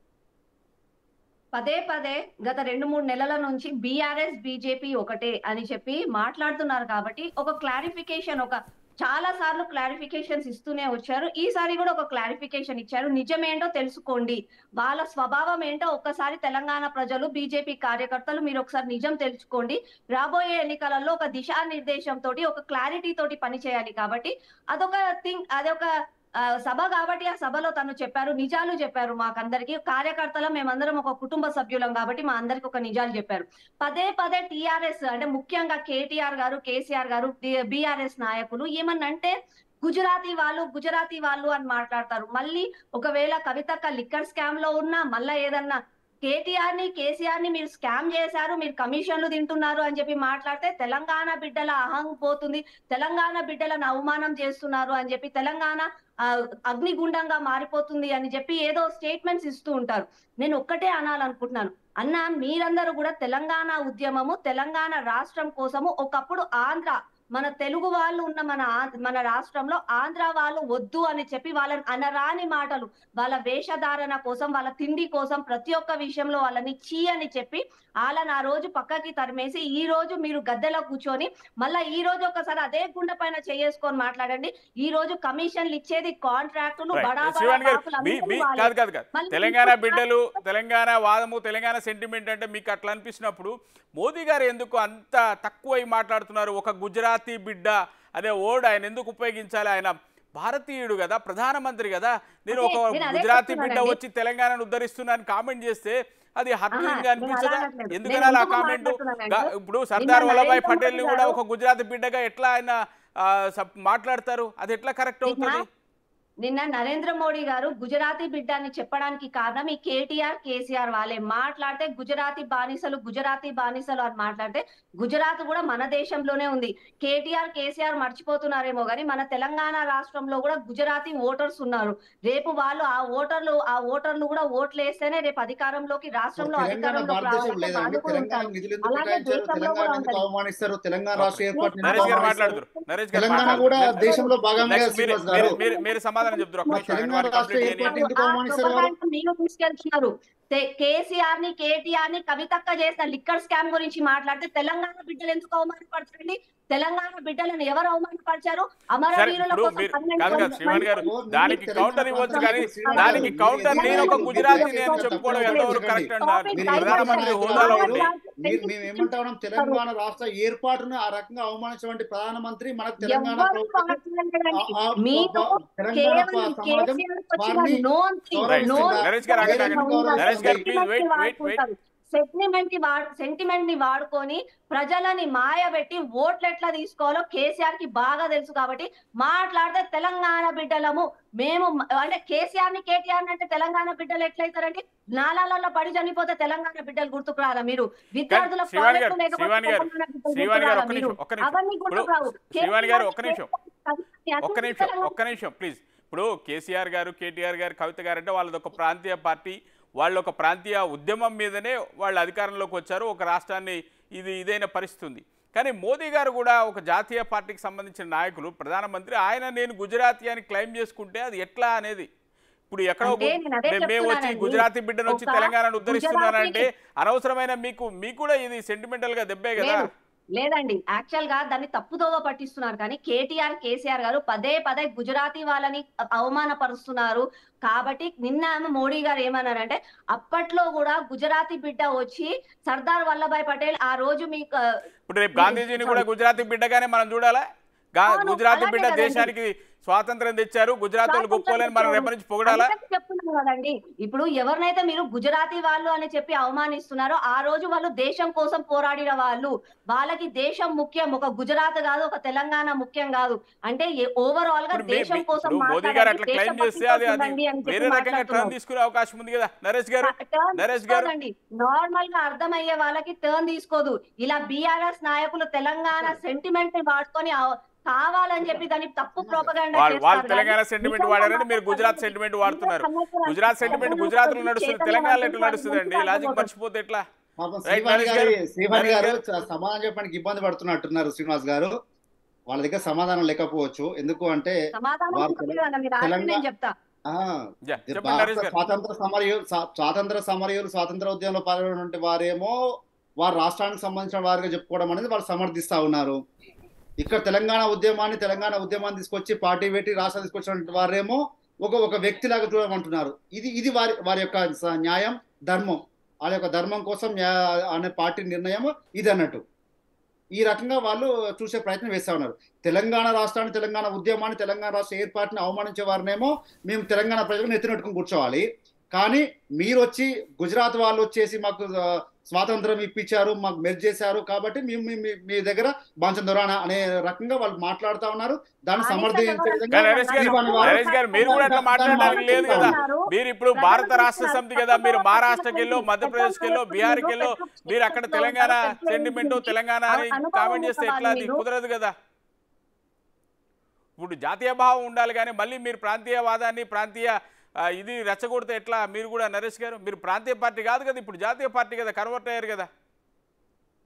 పదే గత 2-3 నెలల నుంచి బీఆర్ఎస్ బీజేపీ ఒకటే అని చెప్పి మాట్లాడుతున్నారు. కాబట్టి ఒక క్లారిఫికేషన్, చాలా సార్లు క్లారిఫికేషన్స్ ఇస్తూనే వచ్చారు. ఈసారి కూడా ఒక క్లారిఫికేషన్ ఇచ్చారు. నిజమేంటో తెలుసుకోండి, వాళ్ళ స్వభావం ఏంటో ఒక్కసారి తెలంగాణ ప్రజలు, బీజేపీ కార్యకర్తలు మీరు ఒకసారి నిజం తెలుసుకోండి. రాబోయే ఎన్నికలలో ఒక దిశానిర్దేశం తోటి, ఒక క్లారిటీ తోటి పనిచేయాలి. కాబట్టి అదొక సభ కాబట్టి ఆ సభలో తను చెప్పారు, నిజాలు చెప్పారు. మాకందరికి కార్యకర్తలం, మేమందరం ఒక కుటుంబ సభ్యులం కాబట్టి మా అందరికి ఒక నిజాలు చెప్పారు. పదే టీఆర్ఎస్ అంటే ముఖ్యంగా కేటీఆర్ గారు, కేసీఆర్ గారు, బీఆర్ఎస్ నాయకులు ఏమన్నంటే గుజరాతీ వాళ్ళు అని మాట్లాడతారు. మళ్ళీ ఒకవేళ కవితక్క లిక్కర్ స్కామ్ లో ఉన్నా, మళ్ళా ఏదన్నా కేసీఆర్ ని మీరు స్కామ్ చేశారు, మీరు కమిషన్లు తింటున్నారు అని చెప్పి మాట్లాడితే తెలంగాణ బిడ్డల అహం పోతుంది, తెలంగాణ బిడ్డలను అవమానం చేస్తున్నారు అని చెప్పి, తెలంగాణ అగ్నిగుండంగా మారిపోతుంది అని చెప్పి ఏదో స్టేట్మెంట్స్ ఇస్తూ ఉంటారు. నేను ఒక్కటే అనాలనుకుంటున్నాను, మీరందరూ కూడా తెలంగాణ ఉద్యమము, తెలంగాణ రాష్ట్రం కోసము ఒకప్పుడు ఆంధ్ర మన తెలుగు వాళ్ళు ఉన్న మన రాష్ట్రంలో ఆంధ్ర వాళ్ళు వద్దు అని చెప్పి వాళ్ళని అనరాని మాటలు, వాళ్ళ వేషధారణ కోసం, వాళ్ళ తిండి కోసం, ప్రతి ఒక్క విషయంలో వాళ్ళని చీ అని చెప్పి వాళ్ళని ఆ రోజు పక్కకి తరిమేసి, ఈ రోజు మీరు గద్దెలో కూర్చొని మళ్ళా ఈ రోజు ఒకసారి అదే గుండె పైన చేసుకొని మాట్లాడండి. ఈ రోజు కమిషన్లు ఇచ్చేది కాంట్రాక్టులు బడా శివాని గారు బాపులు అందరూ కాదు కాదు కాదు మళ్ళీ తెలంగాణ బిడ్డలు, తెలంగాణ వాదము, తెలంగాణ సెంటిమెంట్ అంటే మీకు అట్లా అనిపించినప్పుడు మోదీ గారు ఎందుకు అంత తక్కువ మాట్లాడుతున్నారు? ఒక గుజరాతీ బిడ్డ అదే వర్డ్ ఆయన ఎందుకు ఉపయోగించాలి? ఆయన భారతీయుడు కదా, ప్రధానమంత్రి కదా. నేను ఒక గుజరాతీ బిడ్డ వచ్చి తెలంగాణను ఉద్ధరిస్తున్నాను కామెంట్ చేస్తే అది హర్టింగ్ అనిపించదా? ఎందుకని ఆ కామెంట్? ఇప్పుడు సర్దార్ వల్లభాయ్ పటేల్ ని కూడా ఒక గుజరాతీ బిడ్డగా ఎట్లా ఆయన మాట్లాడతారు? అది ఎట్లా కరెక్ట్ అవుతుంది? నిన్న నరేంద్ర మోడీ గారు గుజరాతీ బిడ్డ అని చెప్పడానికి కారణం ఈ కేటీఆర్ కేసీఆర్ వాళ్ళే. మాట్లాడితే గుజరాతీ బానిసలు అని మాట్లాడితే గుజరాత్ కూడా మన దేశంలోనే ఉంది. కేటీఆర్ కేసీఆర్ మర్చిపోతున్నారేమో కానీ మన తెలంగాణ రాష్ట్రంలో కూడా గుజరాతీ ఓటర్స్ ఉన్నారు. రేపు వాళ్ళు ఆ ఓటర్లు కూడా ఓట్లు వేస్తేనే రేపు అధికారంలోకి రాష్ట్రంలో అధికారంలోకి మీరు తీసుకెళ్తున్నారు. కేసీఆర్ ని కేటీఆర్ ని కవితక్క చేసిన లిక్కర్ స్కామ్ గురించి మాట్లాడితే తెలంగాణ బిడ్డలు ఎందుకు అవమానపడతారండి? తెలంగాణ బిడ్డలను ఎవరు అవమానపరిచారు? అమరవీరుల దానికి కౌంటర్ ఇవ్వచ్చు కానీ దానికి కౌంటర్ నేను ఒక గుజరాతీ నేను చెప్పుకోవడం ఎంతవరకు కరెక్ట్ అంటారు? మేమేమంటాం, తెలంగాణ రాష్ట్ర ఏర్పాటును ఆ రకంగా అవమానించే ప్రధానమంత్రి మనకు తెలంగాణ సెంటిమెంట్ ని వాడుకొని ప్రజలని మాయబెట్టి ఓట్లు ఎట్లా తీసుకోవాలో కేసీఆర్ కి బాగా తెలుసు. కాబట్టి మాట్లాడితే తెలంగాణ బిడ్డలము మేము అంటే కేసీఆర్ ని కేటీఆర్ అంటే తెలంగాణ బిడ్డలు ఎట్లయితారండి? నాలాలలో పడి చనిపోతే తెలంగాణ బిడ్డలు గుర్తుకు రారా మీరు? విద్యార్థుల ఒక్క నిమిషం ప్లీజ్. ఇప్పుడు కేసీఆర్ గారు, కేటీఆర్ గారు, కవిత గారు అంటే వాళ్ళది ఒక ప్రాంతీయ పార్టీ, వాళ్ళు ఒక ప్రాంతీయ ఉద్యమం మీదనే వాళ్ళు అధికారంలోకి వచ్చారు. ఒక రాష్ట్రాన్ని ఇదైన పరిస్థితి ఉంది. కానీ మోదీ గారు కూడా ఒక జాతీయ పార్టీకి సంబంధించిన నాయకులు, ప్రధానమంత్రి, ఆయన నేను గుజరాతీ అని క్లెయిమ్ చేసుకుంటే అది ఎట్లా అనేది? ఇప్పుడు ఎక్కడో మేము వచ్చి గుజరాతీ బిడ్డను వచ్చి తెలంగాణను ఉద్ధరిస్తున్నానంటే అనవసరమైన మీకు కూడా ఇది సెంటిమెంటల్ గా దెబ్బే కదా? లేదండి, యాక్చువల్ గా దాన్ని తప్పుదోవ పట్టిస్తున్నారు. కానీ కేటీఆర్ కేసీఆర్ గారు పదే గుజరాతీ వాళ్ళని అవమానపరుస్తున్నారు. కాబట్టి నిన్న మోడీ గారు ఏమన్నారంటే, అప్పట్లో కూడా గుజరాతీ బిడ్డ వచ్చి సర్దార్ వల్లభాయ్ పటేల్ ఆ రోజు మీకు ఇప్పుడు రేపు గాంధీజీని కూడా గుజరాతీ బిడ్డగానే మనం చూడాలా? గుజరాతీ బిడ్డ దేశానికి స్వాతంత్రం తెచ్చారు, గుజరాత్ వాళ్ళు గొప్పలని మనం రేపటి నుంచి పొగడాలా? చెప్తున్నాను కదండి. ఇప్పుడు ఎవరినైతే మీరు గుజరాతీ వాళ్ళు అని చెప్పి అవమానిస్తున్నారో ఆ రోజు వాళ్ళు దేశం కోసం పోరాడిన వాళ్ళు. వాళ్ళకి దేశం ముఖ్యం, ఒక గుజరాత్ కాదు, ఒక తెలంగాణ ముఖ్యం కాదు. అంటే ఓవరాల్ గా దేశం కోసం మోదీ గారు అట్లా క్లెయిమ్ చేస్తే అది వేరే రకంగా టర్న్ తీసుకునే అవకాశం ఉంది కదా నరేష్ గారు? నార్మల్ గా అర్థమయ్యే వాళ్ళకి టర్న్ తీసుకోదు. ఇలా బీఆర్ఎస్ నాయకులు తెలంగాణ సెంటిమెంట్ ని వాడుకొని కావాలని చెప్పి దాన్ని తప్పు ప్రోపగండా వాళ్ళు తెలంగాణ సెంటిమెంట్ వాడారని మీరు గుజరాత్ సెంటిమెంట్ వాడుతున్నారు. గుజరాత్ సెంటిమెంట్ గుజరాత్ లో నడుస్తుంది, తెలంగాణలో ఎట్లా నడుస్తుంది అండి? లాజిక్ మర్చిపోతే ఎట్లా? శ్రీవాణి గారు సమాధానం చెప్పడానికి ఇబ్బంది పడుతున్నట్టున్నారు. శ్రీనివాస్ గారు వాళ్ళ దగ్గర సమాధానం లేకపోవచ్చు. ఎందుకు అంటే స్వాతంత్ర సమరయులు స్వాతంత్ర ఉద్యమంలో పాల్గొనే వారేమో వారు రాష్ట్రానికి సంబంధించిన వారిగా చెప్పుకోవడం అనేది వాళ్ళు సమర్థిస్తా ఉన్నారు. ఇక్కడ తెలంగాణ ఉద్యమాన్ని తీసుకొచ్చి పార్టీ పెట్టి రాష్ట్రం తీసుకొచ్చిన వారేమో ఒక వ్యక్తిలాగా చూడమంటున్నారు. ఇది వారి యొక్క న్యాయం, ధర్మం. వాళ్ళ యొక్క ధర్మం కోసం అనే పార్టీ నిర్ణయం ఇది అన్నట్టు. ఈ రకంగా వాళ్ళు చూసే ప్రయత్నం చేస్తా ఉన్నారు. తెలంగాణ రాష్ట్రాన్ని, తెలంగాణ ఉద్యమాన్ని, తెలంగాణ రాష్ట్ర ఏర్పాటుని అవమానించే వారినేమో మేము తెలంగాణ ప్రజలకు నెత్తినట్టుకుని కూర్చోవాలి. కానీ మీరు వచ్చి గుజరాత్ వాళ్ళు వచ్చేసి మాకు స్వాతంత్రం ఇప్పించారు, మాకు మెర్జ్ చేశారు, కాబట్టి మేము మీ దగ్గర బాంచం దొరానా అనే రకంగా వాళ్ళు మాట్లాడుతూ ఉన్నారు. దాన్ని సమర్థించే మీరు ఇప్పుడు భారత రాష్ట్ర సమితి కదా, మీరు మహారాష్ట్రకి వెళ్ళో, మధ్యప్రదేశ్కి వెళ్ళో, బీహార్కి వెళ్ళో, మీరు అక్కడ తెలంగాణ సెంటిమెంట్ తెలంగాణ అని కామెంట్ చేస్తే ఎట్లా? అది కుదరదు కదా. ఇప్పుడు జాతీయ భావం ఉండాలి కానీ మళ్ళీ మీరు ప్రాంతీయవాదాన్ని, ప్రాంతీయ ఇది రెచ్చగొడితే ఎట్లా? మీరు కూడా నరేష్ గారు, మీరు ప్రాంతీయ పార్టీ కాదు కదా, ఇప్పుడు జాతీయ పార్టీ కదా, కన్వర్ట్ అయ్యారు కదా.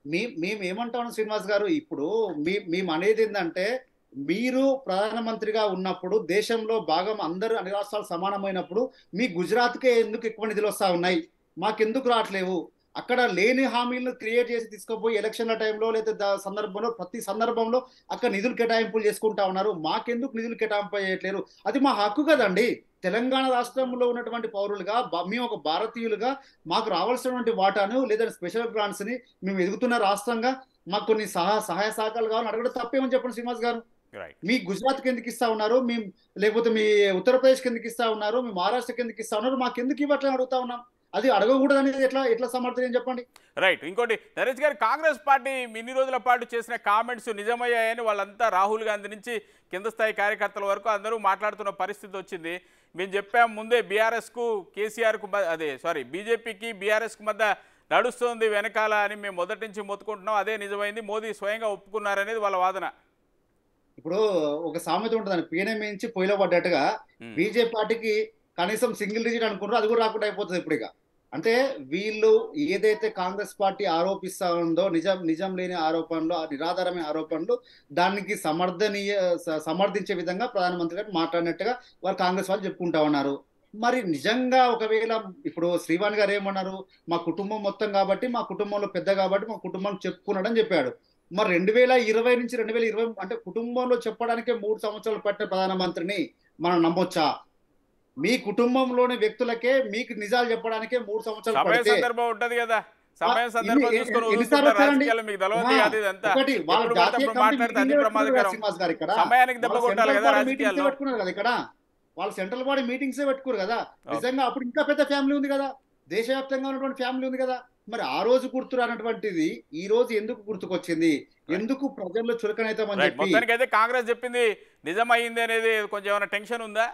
మేము ఏమంటాం శ్రీనివాస్ గారు, ఇప్పుడు మేము అనేది ఏంటంటే, మీరు ప్రధానమంత్రిగా ఉన్నప్పుడు దేశంలో భాగం అందరూ అన్ని రాష్ట్రాలు సమానమైనప్పుడు మీ గుజరాత్కే ఎందుకు ఎక్కువ నిధులు వస్తా ఉన్నాయి, మాకెందుకు రావట్లేవు? అక్కడ లేని హామీలను క్రియేట్ చేసి తీసుకుపోయి ఎలక్షన్ల టైంలో లేదా సందర్భంలో ప్రతి సందర్భంలో అక్కడ నిధులు కేటాయింపులు చేసుకుంటా ఉన్నారు. మాకెందుకు నిధులు కేటాయింపు చేయట్లేరు? అది మా హక్కు కదండి. తెలంగాణ రాష్ట్రంలో ఉన్నటువంటి పౌరులుగా మేము ఒక భారతీయులుగా మాకు రావాల్సినటువంటి వాటాను లేదా స్పెషల్ గ్రాంట్స్ ని మేము ఎదుగుతున్న రాష్ట్రంగా మాకు కొన్ని సహాయ సహకారాలు కావాలని అడగడం తప్పేమని చెప్పండి శ్రీనివాస్ గారు. మీ గుజరాత్కి ఎందుకు ఇస్తా ఉన్నారు, మీ లేకపోతే మీ ఉత్తరప్రదేశ్కి ఎందుకు ఇస్తా ఉన్నారు, మీ మహారాష్ట్రకి ఎందుకు ఇస్తా ఉన్నారు, మాకు ఎందుకు ఇవ్వట్లని అడుగుతా ఉన్నాం. అది అడగకూడదు అనేది ఎట్లా సమర్థం చెప్పండి. రైట్. ఇంకోటి నరేష్ గారు, కాంగ్రెస్ పార్టీ ఇన్ని రోజుల పాటు చేసిన కామెంట్స్ నిజమయ్యాయని వాళ్ళంతా రాహుల్ గాంధీ నుంచి కింద స్థాయి కార్యకర్తల వరకు అందరూ మాట్లాడుతున్న పరిస్థితి వచ్చింది. మేము చెప్పాం ముందే బీఆర్ఎస్కు కేసీఆర్కు బీజేపీకి బీఆర్ఎస్కు మధ్య నడుస్తుంది వెనకాల అని మేము మొదటి నుంచి మొత్తుకుంటున్నాం. అదే నిజమైంది, మోదీ స్వయంగా ఒప్పుకున్నారనేది వాళ్ళ వాదన. ఇప్పుడు ఒక సామెత ఉంటుంది, పీనే మించి పొయ్యిలో పడ్డట్టుగా బీజేపీ పార్టీకి కనీసం సింగిల్ డిజిట్ అనుకుంటారో అది కూడా రాకుండా అయిపోతుంది ఇప్పుడు. ఇక అంటే వీళ్ళు ఏదైతే కాంగ్రెస్ పార్టీ ఆరోపిస్తా ఉందో నిజం లేని ఆరోపణలు, నిరాధారమైన ఆరోపణలు, దానికి సమర్థించే విధంగా ప్రధానమంత్రి గారు మాట్లాడినట్టుగా వారు కాంగ్రెస్ వాళ్ళు చెప్పుకుంటా ఉన్నారు. మరి నిజంగా ఒకవేళ ఇప్పుడు శ్రీవాణి గారు ఏమన్నారు, మా కుటుంబం మొత్తం కాబట్టి, మా కుటుంబంలో పెద్ద కాబట్టి మా కుటుంబం చెప్పుకున్నాడని చెప్పాడు. మరి 2020 నుంచి 2020 అంటే కుటుంబంలో చెప్పడానికే 3 సంవత్సరాలు పట్టిన ప్రధానమంత్రిని మనం నమ్మొచ్చా? మీ కుటుంబంలోని వ్యక్తులకే మీకు నిజాలు చెప్పడానికే 3 సంవత్సరాలు పడితే సందర్భం ఉంటది కదా, సమయం సందర్భం చూసుకొని సమయానికి దెబ్బ కొట్టాలి కదా రాజకీయాల్లో. ఇక్కడ వాళ్ళు సెంట్రల్ బాడీ మీటింగ్సే పెట్టుకోరు కదా. నిజంగా అప్పుడు ఇంకా పెద్ద ఫ్యామిలీ ఉంది కదా, దేశవ్యాప్తంగా ఉన్నటువంటి ఫ్యామిలీ ఉంది కదా. మరి ఆ రోజు గుర్తు రానటువంటిది ఈ రోజు ఎందుకు గుర్తుకొచ్చింది? ఎందుకు ప్రజల్లో చులకనైతామని చెప్పి అయితే కాంగ్రెస్ చెప్పింది నిజమైంది అనేది కొంచెం ఏమైనా టెన్షన్ ఉందా?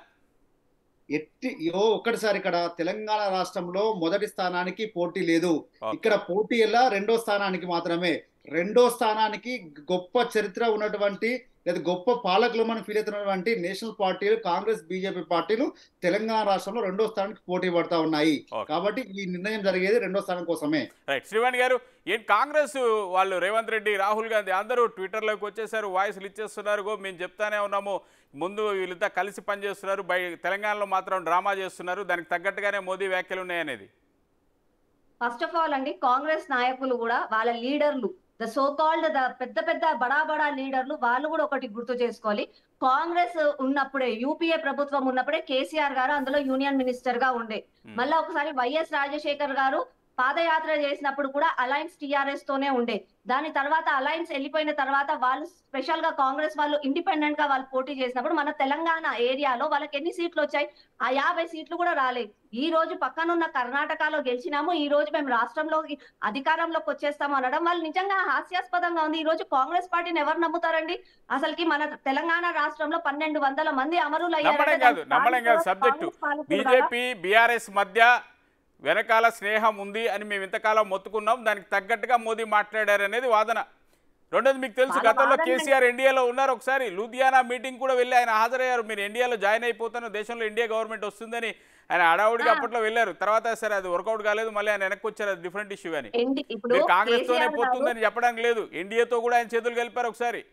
ఒక్కటిసారి ఇక్కడ తెలంగాణ రాష్ట్రంలో మొదటి స్థానానికి పోటీ లేదు. ఇక్కడ పోటీ ఎలా రెండో స్థానానికి మాత్రమే. రెండో స్థానానికి గొప్ప చరిత్ర ఉన్నటువంటి లేదా గొప్ప పాలకులు మనం ఫీల్ అవుతున్నటువంటి నేషనల్ పార్టీలు, కాంగ్రెస్ బీజేపీ పార్టీలు తెలంగాణ రాష్ట్రంలో రెండో స్థానానికి పోటీ పడతా ఉన్నాయి. కాబట్టి ఈ నిర్ణయం జరిగేది రెండో స్థానం కోసమే. రైట్. శ్రీవాణి గారు, ఏంటి కాంగ్రెస్ వాళ్ళు రేవంత్ రెడ్డి, రాహుల్ గాంధీ అందరూ ట్విట్టర్లోకి వచ్చేసారు, వాయిస్లు ఇచ్చేస్తున్నారు, మేము చెప్తానే ఉన్నాము, ముందు వీళ్ళంతా కలిసి పనిచేస్తున్నారు, తెలంగాణలో మాత్రం డ్రామా చేస్తున్నారు, దానికి తగ్గట్టుగానే మోదీ వ్యాఖ్యలు ఉన్నాయనేది. ఫస్ట్ ఆఫ్ ఆల్ అండి, కాంగ్రెస్ నాయకులు కూడా వాళ్ళ లీడర్లు, ద సో కాల్డ్ పెద్ద పెద్ద బడా లీడర్లు, వాళ్ళు కూడా ఒకటి గుర్తు చేసుకోవాలి. కాంగ్రెస్ ఉన్నప్పుడే, యూపీఏ ప్రభుత్వం ఉన్నప్పుడే కేసీఆర్ గారు అందులో యూనియన్ మినిస్టర్ గా ఉండే. మళ్ళా ఒకసారి వైఎస్ రాజశేఖర్ గారు పాదయాత్ర చేసినప్పుడు కూడా అలయన్స్ టీఆర్ఎస్ తోనే ఉండే. దాని తర్వాత అలయన్స్ వెళ్ళిపోయిన తర్వాత వాళ్ళు స్పెషల్ గా కాంగ్రెస్ వాళ్ళు ఇండిపెండెంట్ గా వాళ్ళు పోటీ చేసినప్పుడు మన తెలంగాణ ఏరియాలో వాళ్ళకి ఎన్ని సీట్లు వచ్చాయి? ఆ 50 సీట్లు కూడా రాలేదు. ఈ రోజు పక్కనున్న కర్ణాటకలో గెలిచినాము, ఈ రోజు మేము రాష్ట్రంలో అధికారంలోకి వచ్చేస్తాము అనడం వాళ్ళు నిజంగా హాస్యాస్పదంగా ఉంది. ఈ రోజు కాంగ్రెస్ పార్టీని ఎవరు నమ్ముతారండి? అసలుకి మన తెలంగాణ రాష్ట్రంలో 1200 మంది అమరులయ్యారు. సబ్జెక్టు బీజేపీ బీఆర్ఎస్ మధ్య వెనకాల స్నేహం ఉంది అని మేము ఇంతకాలం మొత్తుకున్నాం, దానికి తగ్గట్టుగా మోదీ మాట్లాడారు అనేది వాదన. రెండోది, మీకు తెలుసు గతంలో కేసీఆర్ ఎన్డీఏలో ఉన్నారు, ఒకసారి లూధియానా మీటింగ్ కూడా వెళ్ళి ఆయన హాజరయ్యారు. మీరు ఎన్డీఏలో జాయిన్ అయిపోతాను, దేశంలో ఇండియా గవర్నమెంట్ వస్తుందని ఆయన అడావుడిగా అప్పట్లో వెళ్ళారు. తర్వాత సరే అది వర్కౌట్ కాలేదు, మళ్ళీ ఆయన వెనక్కి వచ్చారు, అది డిఫరెంట్ ఇష్యూ. అని మీరు కాంగ్రెస్ తోనే పోతుందని చెప్పడానికి లేదు, ఎన్డీఏతో కూడా ఆయన చేతులు కలిపారు. ఒకసారి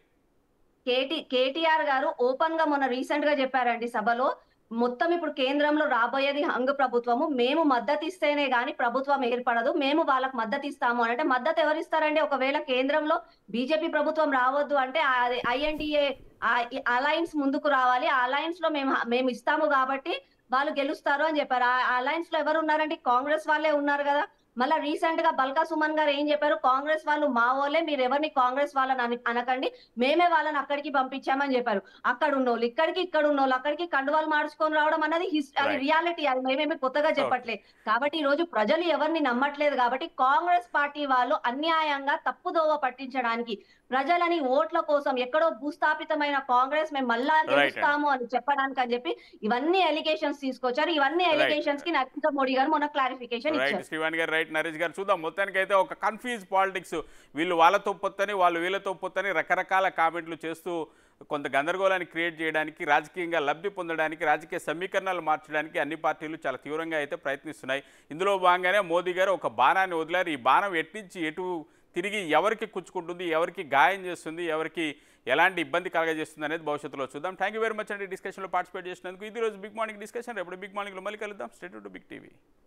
కేటీఆర్ గారు ఓపెన్ గా మొన్న రీసెంట్ గా చెప్పారండి సభలో, మొత్తం ఇప్పుడు కేంద్రంలో రాబోయేది హంగ్ ప్రభుత్వము, మేము మద్దతు ఇస్తేనే గాని ప్రభుత్వం ఏర్పడదు, మేము వాళ్ళకి మద్దతు ఇస్తాము అంటే మద్దతు ఎవరిస్తారండి? ఒకవేళ కేంద్రంలో బీజేపీ ప్రభుత్వం రావద్దు అంటే ఐఎన్డీఏ అలయన్స్ ముందుకు రావాలి, ఆ అలయన్స్ లో మేము ఇస్తాము కాబట్టి వాళ్ళు గెలుస్తారు అని చెప్పారు. ఆ అలయన్స్ లో ఎవరు ఉన్నారండి? కాంగ్రెస్ వాళ్ళే ఉన్నారు కదా. మళ్ళీ రీసెంట్ గా బల్కా సుమన్ గారు ఏం చెప్పారు? కాంగ్రెస్ వాళ్ళు మా వాళ్ళే, మీరు ఎవరిని కాంగ్రెస్ వాళ్ళని అనకండి, మేమే వాళ్ళని అక్కడికి పంపించామని చెప్పారు. అక్కడ ఉన్నోళ్ళు ఇక్కడికి, ఇక్కడ ఉన్నోళ్ళు అక్కడికి కండువాలు మార్చుకొని రావడం అన్నది అది రియాలిటీ, అది మేమేమి కొత్తగా చెప్పట్లేదు. కాబట్టి ఈ రోజు ప్రజలు ఎవరిని నమ్మట్లేదు. కాబట్టి కాంగ్రెస్ పార్టీ వాళ్ళు అన్యాయంగా తప్పుదోవ పట్టించడానికి, ప్రజలని ఓట్ల కోసం ఎక్కడో భూస్థాపితమైన కాంగ్రెస్ మేము మళ్ళా గెలుస్తాము అని చెప్పడానికి అని చెప్పి ఇవన్నీ ఎలిగేషన్స్ తీసుకొచ్చారు. ఇవన్నీ ఎలిగేషన్స్ కి నరేంద్ర మోడీ గారు మొన్న క్లారిఫికేషన్ ఇచ్చారు. శ్రీవాణి గారు, రైట్. నరేష్ గారు, చూద్దాం. మొత్తానికి అయితే ఒక కన్ఫ్యూజ్ పాలిటిక్స్, వీళ్ళు వాళ్ళతో పొత్తని, వాళ్ళు వీళ్ళతో పొత్తని రకరకాల కామెంట్లు చేస్తూ కొంత గందరగోళాన్ని క్రియేట్ చేయడానికి, రాజకీయంగా లబ్ధి పొందడానికి, రాజకీయ సమీకరణాలు మార్చడానికి అన్ని పార్టీలు చాలా తీవ్రంగా అయితే ప్రయత్నిస్తున్నాయి. ఇందులో భాగంగానే మోదీ గారు ఒక బాణాన్ని వదిలారు. ఈ బాణం ఎట్నుంచి ఎటు తిరిగి ఎవరికి కుచ్చుకుంటుంది, ఎవరికి గాయం చేస్తుంది, ఎవరికి ఎలాంటి ఇబ్బంది కలగజేస్తుంది అనేది భవిష్యత్తులో చూద్దాం. థ్యాంక్ యూ వెరీ మచ్ అండి డిస్కషన్లో పార్టిసిపేట్ చేసినందుకు. ఇది రోజు బిగ్ మార్నింగ్ డిస్కషన్. రేపు బిగ్ మార్నింగ్లో మళ్ళీ కలుద్దాం. Stay to Big TV.